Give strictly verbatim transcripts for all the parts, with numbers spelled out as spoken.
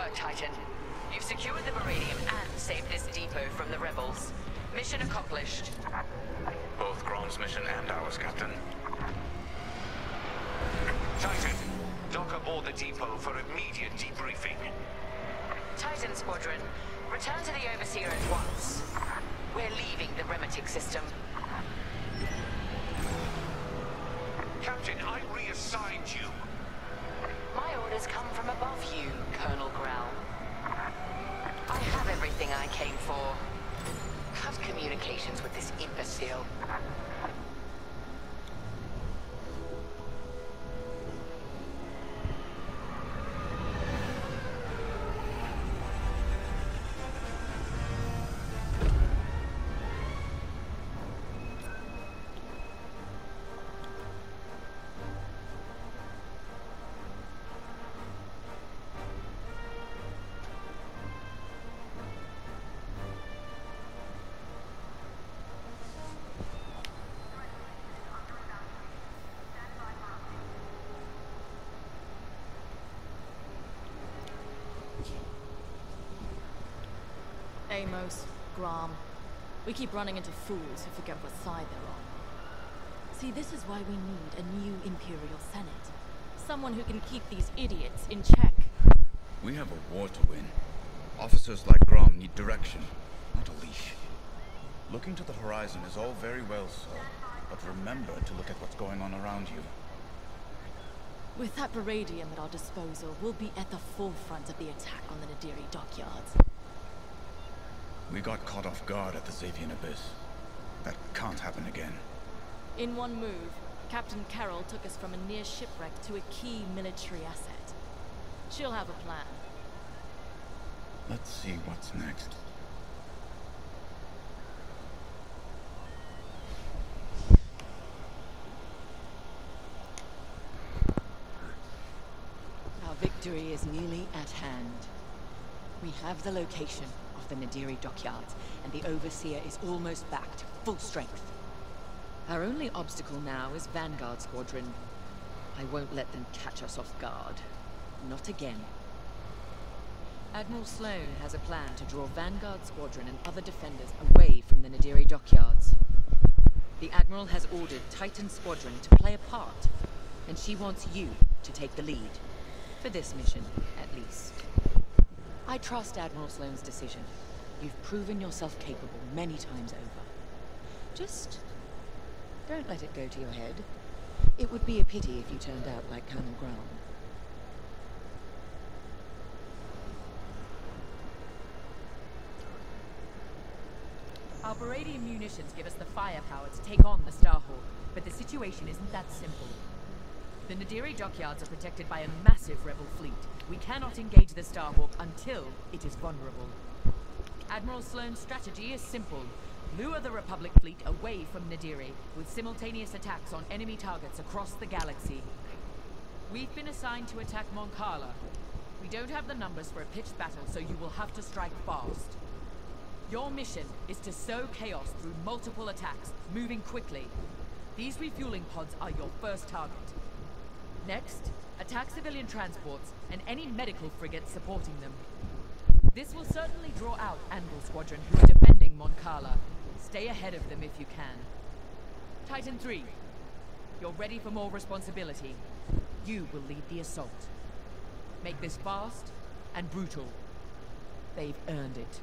work, Titan. You've secured the Baradium and saved this depot from the rebels. Mission accomplished. Both Grom's mission and ours, Captain. Titan, dock aboard the depot for immediate debriefing. Titan Squadron, return to the Overseer at once. We're leaving the Remetic system. Captain, I reassigned you. My orders come from above you, Colonel Grell. I have everything I came for. Cut communications with this imbecile. Amos, Grom. We keep running into fools who forget what side they're on. See, this is why we need a new Imperial Senate. Someone who can keep these idiots in check. We have a war to win. Officers like Grom need direction, not a leash. Looking to the horizon is all very well, sir, but remember to look at what's going on around you. With that Baradium at our disposal, we'll be at the forefront of the attack on the Nadiri dockyards. We got caught off guard at the Xavian Abyss. That can't happen again. In one move, Captain Carroll took us from a near shipwreck to a key military asset. She'll have a plan. Let's see what's next. Our victory is nearly at hand. We have the location of the Nadiri dockyards, and the Overseer is almost back to full strength. Our only obstacle now is Vanguard Squadron. I won't let them catch us off guard. Not again. Admiral Sloane has a plan to draw Vanguard Squadron and other defenders away from the Nadiri dockyards. The Admiral has ordered Titan Squadron to play a part, and she wants you to take the lead. For this mission, at least. I trust Admiral Sloane's decision. You've proven yourself capable many times over. Just don't let it go to your head. It would be a pity if you turned out like Colonel Grell. Our Baradium munitions give us the firepower to take on the Starhawk, but the situation isn't that simple. The Nadiri dockyards are protected by a massive rebel fleet. We cannot engage the Starhawk until it is vulnerable. Admiral Sloane's strategy is simple. Lure the Republic fleet away from Nadiri, with simultaneous attacks on enemy targets across the galaxy. We've been assigned to attack Mon Cala. We don't have the numbers for a pitched battle, so you will have to strike fast. Your mission is to sow chaos through multiple attacks, moving quickly. These refueling pods are your first target. Next, attack civilian transports and any medical frigates supporting them. This will certainly draw out Anvil Squadron, who's defending Mon Cala. Stay ahead of them if you can. Titan three, you're ready for more responsibility. You will lead the assault. Make this fast and brutal. They've earned it.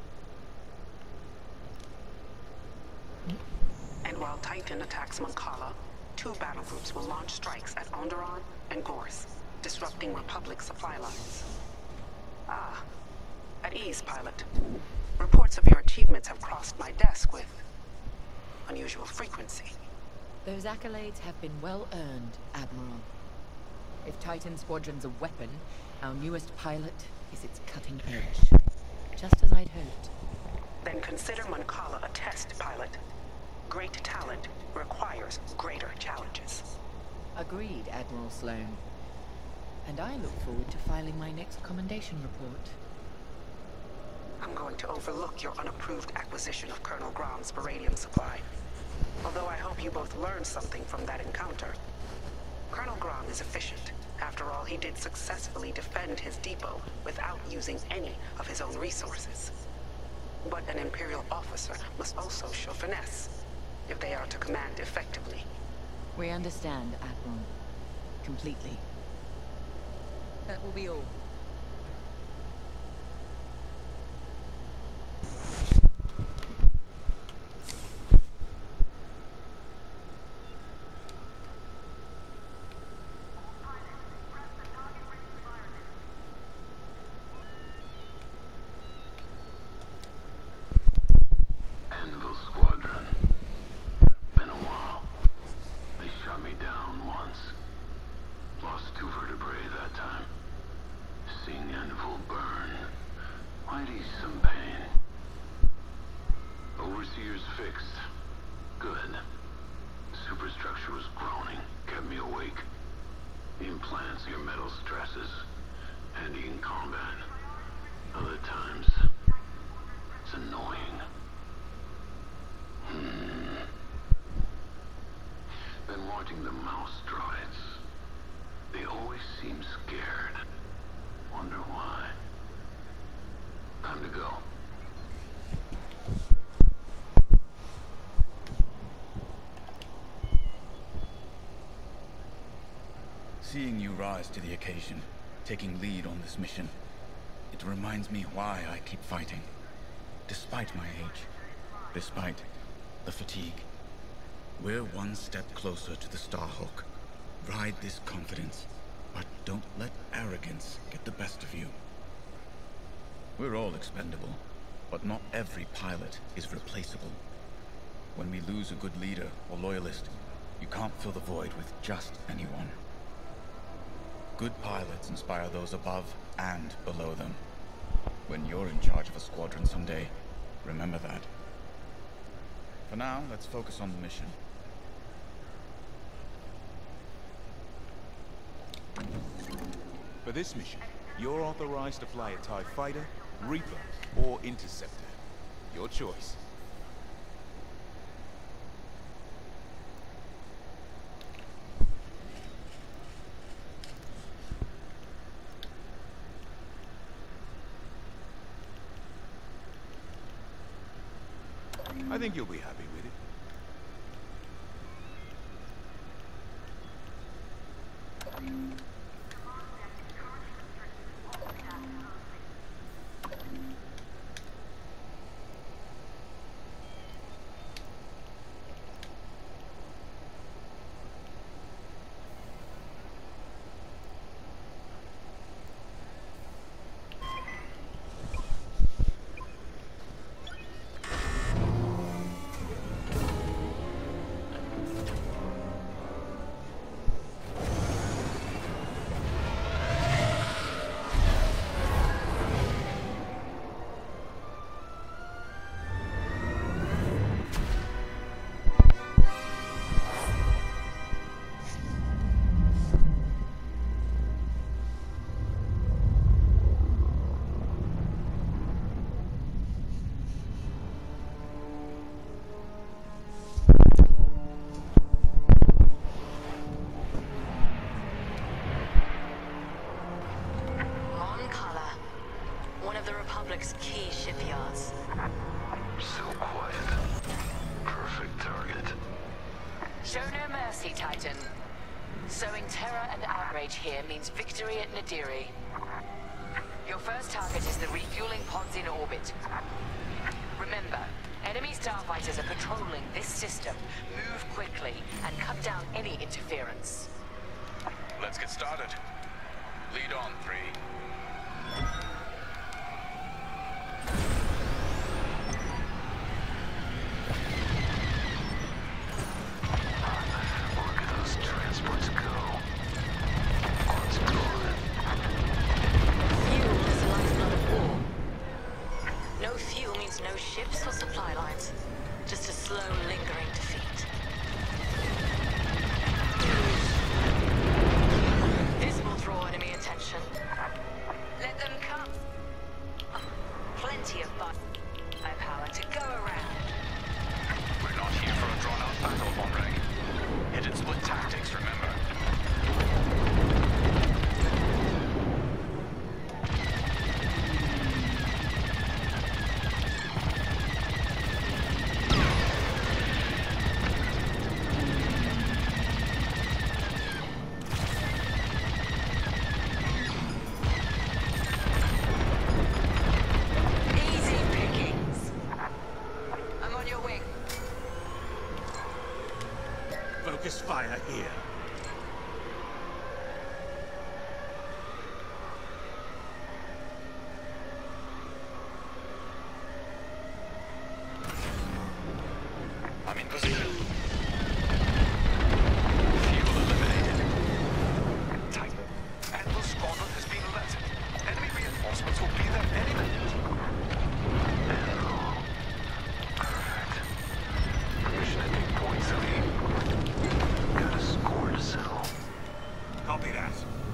And while Titan attacks Mon Cala, two battle groups will launch strikes at Onderon and Gorse, disrupting Republic supply lines. Ah, at ease, pilot. Reports of your achievements have crossed my desk with unusual frequency. Those accolades have been well earned, Admiral. If Titan Squadron's a weapon, our newest pilot is its cutting edge. Just as I'd hoped. Then consider Mon Cala a test, pilot. Great talent requires greater challenges. Agreed, Admiral Sloane. And I look forward to filing my next commendation report. I'm going to overlook your unapproved acquisition of Colonel Grom's Baradium supply. Although I hope you both learned something from that encounter. Colonel Grom is efficient After all, he did successfully defend his depot without using any of his own resources. But an Imperial officer must also show finesse, if they are to command effectively. We understand, Admiral. Completely. That will be all. Anvil Squadron. Been a while. They shot me down once. Lost two vertebrae that time. Seeing Anvil burn might ease some pain. Overseer's fixed. Good. Superstructure was groaning, kept me awake. The implants, your metal stresses. Handy in combat. Other times, it's annoying. Hmm. Been watching the mouse droids. They always seem scared. Wonder why. Time to go. Seeing you rise to the occasion, taking lead on this mission, it reminds me why I keep fighting. Despite my age, despite the fatigue, we're one step closer to the Starhawk. Ride this confidence, but don't let arrogance get the best of you. We're all expendable, but not every pilot is replaceable. When we lose a good leader or loyalist, you can't fill the void with just anyone. Good pilots inspire those above and below them. When you're in charge of a squadron someday, remember that. For now, let's focus on the mission. For this mission, you're authorized to fly a TIE Fighter, Reaper, or Interceptor. Your choice. I think you'll be happy with it. Key shipyards. So quiet. Perfect target. Show no mercy, Titan. Sowing terror and outrage here means victory at Nadiri. Your first target is the refueling pods in orbit. Remember, enemy starfighters are patrolling this system. Move quickly and cut down any interference. Let's get started. Lead on, three. Focus fire here. I'm in position. Fuel eliminated. Titan, Anvil Squadron has been alerted. Enemy reinforcements will be there any minute. Anvil. Perfect. Mission at big point three. Got a score to settle. Copy that.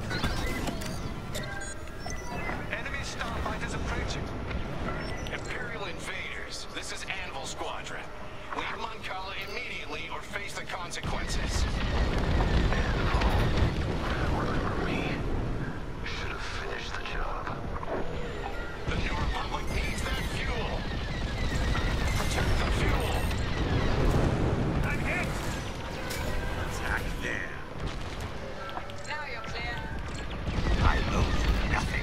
Enemy starfighters approaching. Imperial invaders, this is Anvil Squadron. Leave Mon-Cala immediately or face the consequences. Anvil. Remember me. Should have finished the job. The New Republic needs that fuel. Protect the fuel. I'm hit! Attack there. Now you're clear. I owe you nothing.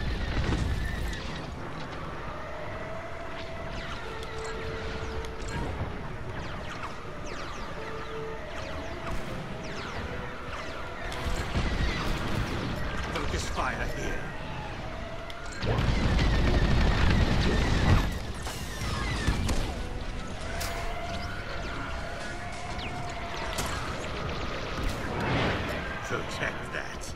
Focus fire here. Protect that.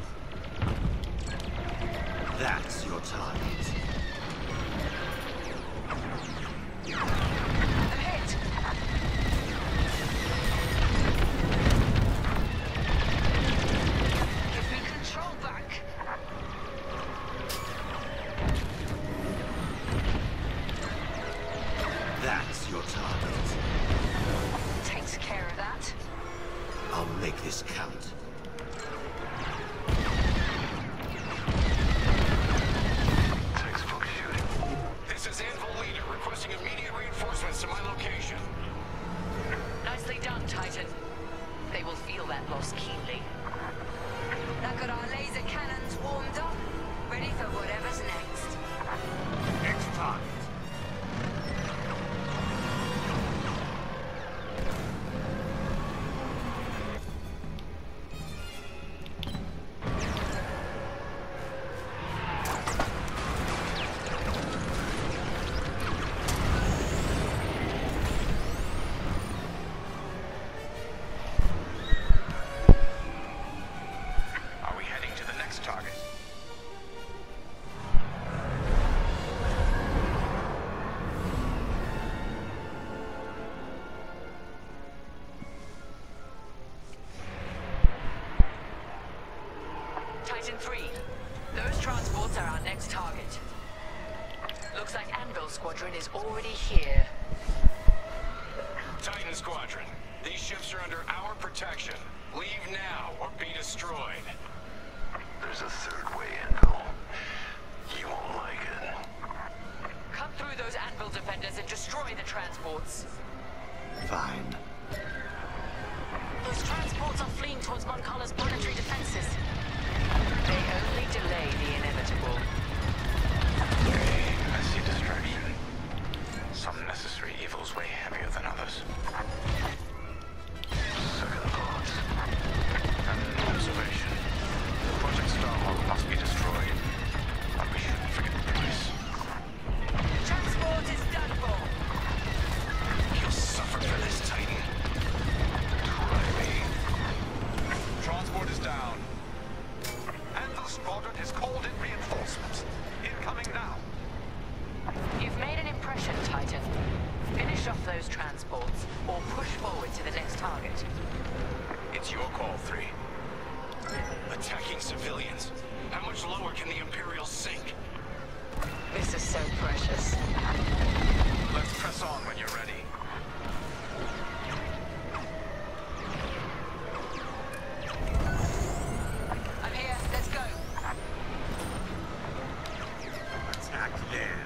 That's your target. I'm hit. Give me control back. That's your target. Takes care of that. I'll make this count. Textbook shooting. This is Anvil Leader requesting immediate reinforcements to my location. Nicely done, Titan. They will feel that loss keenly. That got our laser cannons warmed up, ready for whatever's next. Next target. Are we heading to the next target? Titan three, those transports are our next target. Looks like Anvil Squadron is already here. Titan Squadron, these ships are under our protection. Leave now or be destroyed. There's a third way, Anvil. You won't like it. Cut through those Anvil defenders and destroy the transports. Fine. Those transports are fleeing towards Mon-Cala's planetary defenses. They only delay the inevitable. I see distraction. Some necessary evils weigh heavier than others. Second thoughts. An observation. Project Starhawk must be destroyed. But we shouldn't forget the price. Transport is done for. You'll suffer for this, Titan. Try me. Transport is down. Anvil Squadron has called in reinforcements. Incoming now. You've made an impression, Titan. Finish off those transports, or push forward to the next target. It's your call, three. Attacking civilians. How much lower can the Imperials sink? This is so precious. Let's press on when you're ready. I'm here. Let's go. Attack there.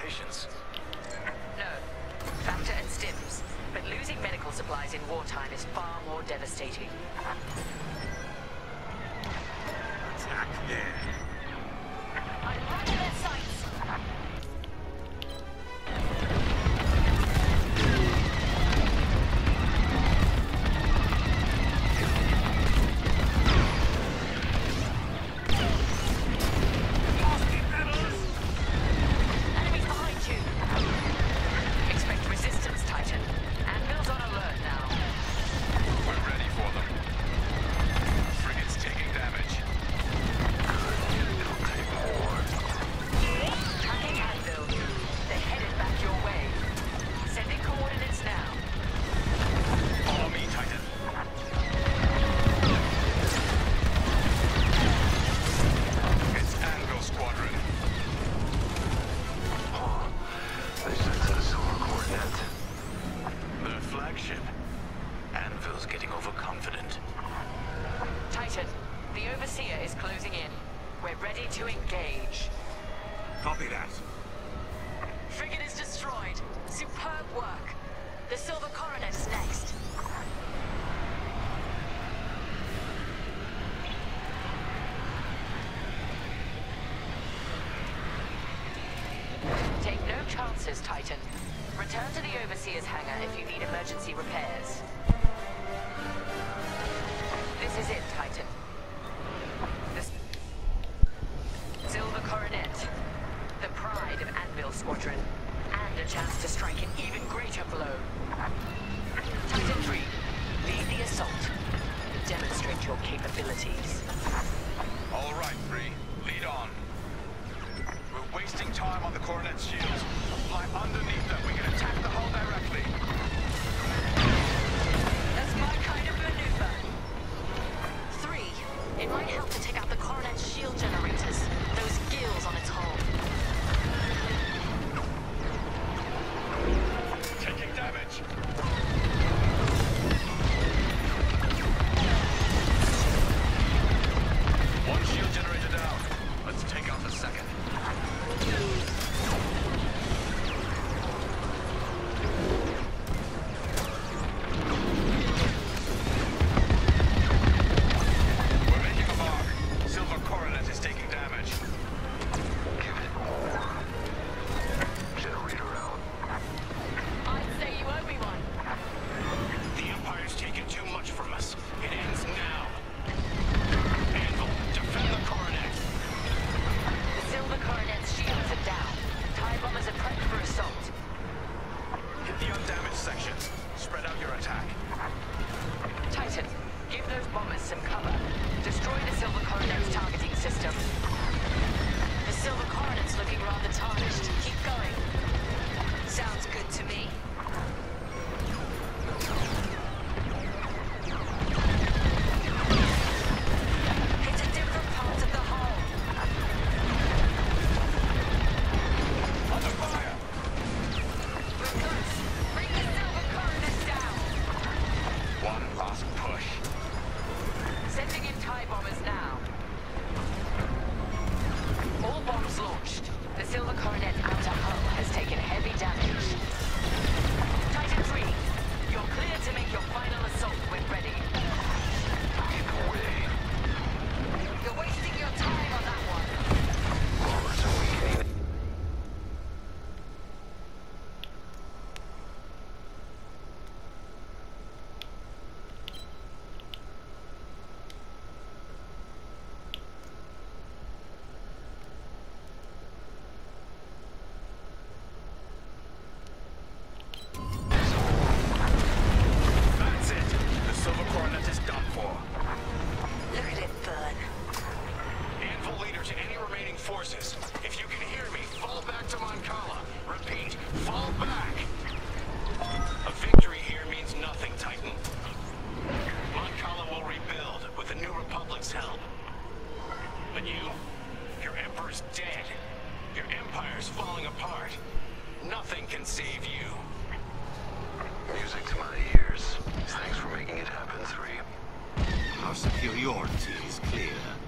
patients. No. Factor and stims. But losing medical supplies in wartime is far more devastating. Attack there. I'm right in their sights! Enemies behind you! Expect resistance, Titan. Anvil's on alert now. We're ready for them. Frigate's taking damage. It'll take more. Tracking Anvil. They're headed back your way. Sending coordinates now. Follow me, Titan. It's Anvil Squadron. Oh, they sent to the Silver Coronet. Their flagship. Anvil's getting overconfident. Titan, the Overseer is closing in. We're ready to engage. Copy that. Frigate is destroyed. Superb work. The Silver Coronet is next. Take no chances, Titan. Return to the Overseer's hangar if you need emergency repairs. This is it, Titan. The Silver Coronet. The pride of Anvil Squadron. And a chance to strike an even greater blow. Titan three, lead the assault. Demonstrate your capabilities. All right, three. Lead on. We're wasting time on the Coronet's shields. Fly underneath them. We can attack the hull directly. That's my kind of maneuver. Three, it might help to take out the Coronet's shield generators. Those gills on its hull. Taking damage. One shield generator down. Let's take out the second. We're making a mark. Silver Coronet is taking damage. Give it more. Generator out. I'd say you owe me one. The Empire's taken too much from us. It ends now. Anvil, defend the Coronet. The Silver Coronet's shields are down. TIE bombers are prepped for assault. Hit the undamaged sections. Spread out your attack. Titan, give those bombers some cover. Destroy the Silver Coronet's targeting system. The Silver Coronet's looking rather tarnished. Keep going. Sounds good to me. Hit a different part of the hull. Under fire! We're close. Bring the Silver Coronet down. One last push. Sending in TIE bombers now. All bombs launched. The Silver Coronet's outer hull has taken heavy damage. Titan three, you're clear to make your final assault when ready. Either way. You're wasting your time on that one. Bombers are weakening. That's it. The Silver Coronet is done for. Look at it burn. Anvil leader to any remaining forces. If you can hear me, fall back to Moncala. Repeat, fall back. A victory here means nothing, Titan. Moncala will rebuild with the New Republic's help. But you, your Emperor's dead. Your Empire's falling apart. Nothing can save you. Music to my ears. Thanks for making it happen, three. Our superiority is clear.